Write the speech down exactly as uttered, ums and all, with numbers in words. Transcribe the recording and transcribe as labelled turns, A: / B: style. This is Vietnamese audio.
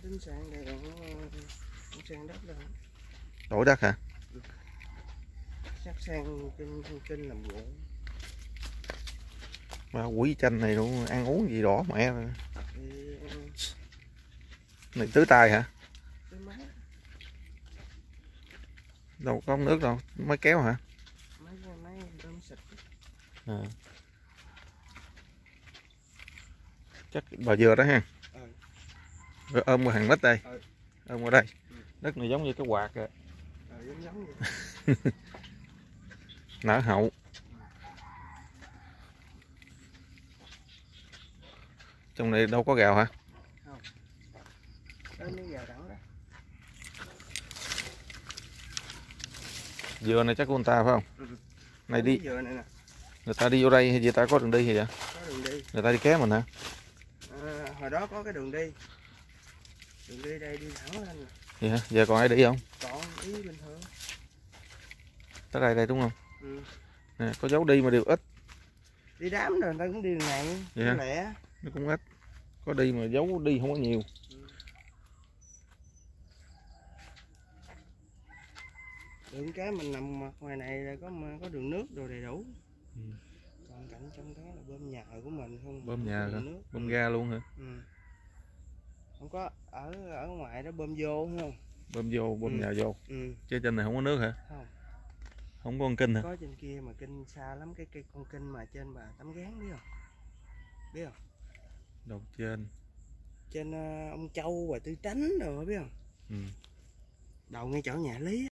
A: tính sang đây là nó sang đất đâu.
B: Đổi đất hả?
A: Chắc sang kinh kinh làm ruộng.
B: Mà quỷ chanh này luôn ăn uống gì đỏ mẹ rồi.
A: Thì...
B: Này tưới tay hả?
A: Tưới máy.
B: Đâu có nước đâu, máy kéo hả?
A: Máy máy bơm xịt.
B: À. Chắc bà dừa đó ha.
A: Ừ.
B: Rồi ôm qua hàng mít đây.
A: Ừ.
B: Ôm qua đây.
A: Ừ.
B: Đất này giống như cái quạt rồi.
A: Ừ, giống giống vậy.
B: Nở hậu. Trong này đâu có gạo hả?
A: Không. Đó mới gạo đẳng đó.
B: Dừa này chắc của người ta phải không?
A: Ừ.
B: Này đi.
A: Dừa này nè.
B: Người ta đi vô đây hay người ta có đường đi hay vậy?
A: Có đường đi.
B: Người ta đi kéo mình hả?
A: À, hồi đó có cái đường đi. Đường đi đây đi thẳng lên nè.
B: Vậy hả? Giờ còn ai đi không?
A: Còn đi bình thường.
B: Tới đây đây đúng không?
A: Ừ.
B: Nè, có dấu đi mà đều ít.
A: Đi đám rồi người ta cũng đi đường này.
B: Vậy
A: nó
B: hả?
A: lẻ.
B: Nó cũng ít. Có đi mà dấu đi không có nhiều.
A: Ừ. Đường cái mình nằm mặt ngoài này là có có đường nước đồ đầy đủ.
B: Ừ.
A: Còn cảnh trong đó là bơm nhà của mình không.
B: Bơm nhà hả?
A: Nước.
B: Bơm ga luôn hả?
A: Ừ. Không có ở ở ngoài đó bơm vô không?
B: Bơm vô, bơm
A: Ừ.
B: nhà vô.
A: Ừ.
B: Chứ trên này không có nước hả?
A: Không.
B: Không có con kinh hả?
A: Có trên kia mà kinh xa lắm, cái cây con kinh mà trên bà Tấm Gán biết không? Biết không?
B: Đầu trên.
A: Trên uh, ông Châu và Tư Tránh rồi biết không?
B: Ừ.
A: Đầu ngay chỗ nhà Lý.